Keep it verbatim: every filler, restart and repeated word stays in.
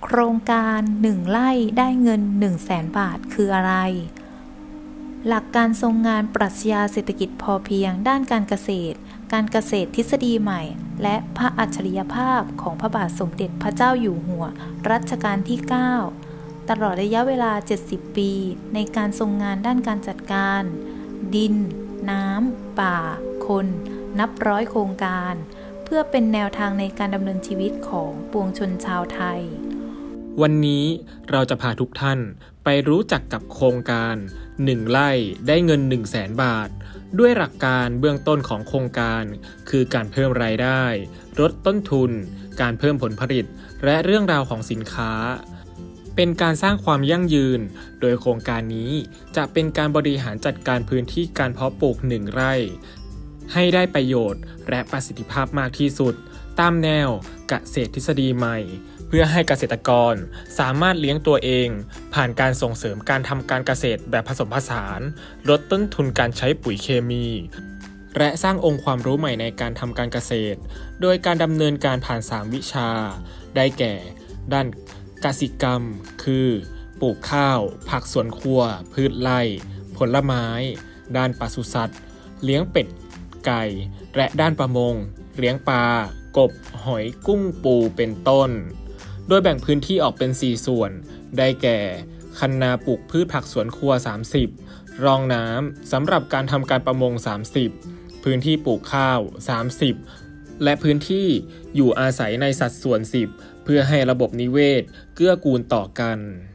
โครงการหนึ่งไร่ได้เงิน หนึ่งแสน บาทคืออะไรหลักการทรงงานปรัชญาเศรษฐกิจพอเพียงด้านการเกษตรการเกษตรทฤษฎีใหม่และพระอัจฉริยภาพของพระบาทสมเด็จพระเจ้าอยู่หัวรัชกาลที่ เก้า ตลอดระยะเวลา เจ็ดสิบ ปีในการทรงงานด้านการจัดการดินน้ำป่าคนนับร้อยโครงการเพื่อเป็นแนวทางในการดำเนินชีวิตของปวงชนชาวไทยวันนี้เราจะพาทุกท่านไปรู้จักกับโครงการหนึ่งไร่ได้เงิน หนึ่งแสน บาทด้วยหลักการเบื้องต้นของโครงการคือการเพิ่มรายได้ลดต้นทุนการเพิ่มผลผลิตและเรื่องราวของสินค้าเป็นการสร้างความยั่งยืนโดยโครงการนี้จะเป็นการบริหารจัดการพื้นที่การเพาะปลูกหนึ่งไร่ให้ได้ประโยชน์และประสิทธิภาพมากที่สุดตามแนวเกษตรทฤษฎีใหม่เพื่อให้เกษตรกรสามารถเลี้ยงตัวเองผ่านการส่งเสริมการทำการเกษตรแบบผสมผสานลดต้นทุนการใช้ปุ๋ยเคมีและสร้างองค์ความรู้ใหม่ในการทำการเกษตรโดยการดำเนินการผ่านสามวิชาได้แก่ด้านกสิกรรมคือปลูกข้าวผักสวนครัวพืชไร่ผลไม้ด้านปศุสัตว์เลี้ยงเป็ดไก่และด้านประมงเลี้ยงปลากบหอยกุ้งปูเป็นต้นโดยแบ่งพื้นที่ออกเป็นสี่ส่วนได้แก่คันนาปลูกพืชผักสวนครัวสามสิบรองน้ำสำหรับการทำการประมงสามสิบพื้นที่ปลูกข้าวสามสิบและพื้นที่อยู่อาศัยในสัดส่วนสิบเพื่อให้ระบบนิเวศเกื้อกูลต่อกัน